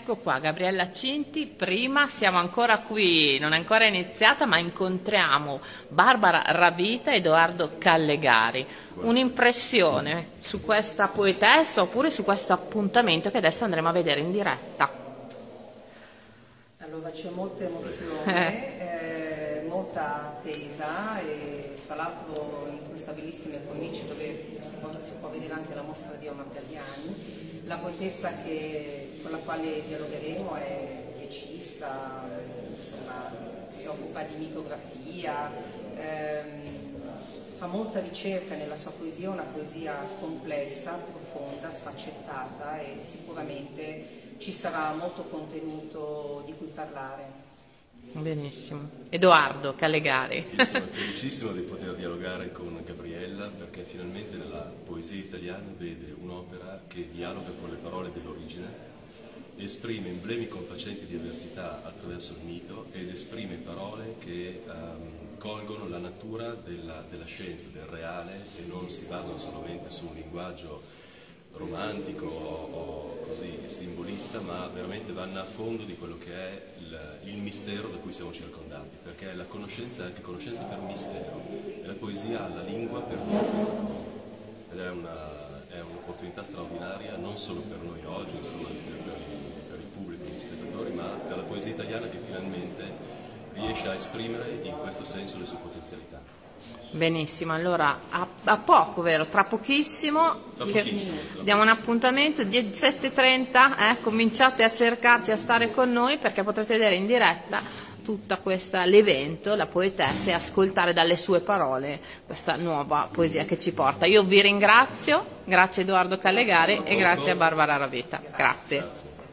Ecco qua, Gabriella Cinti, prima siamo ancora qui, non è ancora iniziata, ma incontriamo Barbara Ravita e Edoardo Callegari. Un'impressione su questa poetessa oppure su questo appuntamento che adesso andremo a vedere in diretta? Allora c'è molta emozione, molta attesa e tra l'altro in questa bellissima cornice dove si può vedere anche la mostra di Omar Galliani. La poetessa con la quale dialogheremo è piecista, insomma, si occupa di mitografia, fa molta ricerca nella sua poesia, una poesia complessa, profonda, sfaccettata e sicuramente ci sarà molto contenuto di cui parlare. Benissimo. Edoardo Callegari. Io sono felicissimo di poter dialogare con Gabriella perché finalmente nella poesia italiana vede un'opera che dialoga con le parole dell'origine, esprime emblemi confacenti di avversità attraverso il mito ed esprime parole che colgono la natura della scienza, del reale e non si basano solamente su un linguaggio romantico o così simbolista, ma veramente vanno a fondo di quello che è il mistero da cui siamo circondati, perché la conoscenza è anche conoscenza per mistero e la poesia ha la lingua per dire questa cosa ed è un'opportunità straordinaria non solo per noi oggi, insomma, per il pubblico, gli spettatori, ma per la poesia italiana che finalmente riesce a esprimere in questo senso le sue potenzialità. Benissimo, allora a poco, vero? Tra pochissimo, diamo un appuntamento 17:30, cominciate a cercarci, a stare con noi perché potrete vedere in diretta tutta l'evento, la poetessa, e ascoltare dalle sue parole questa nuova poesia che ci porta. Io vi ringrazio, grazie Edoardo Callegari e grazie a Barbara Ravita. Grazie.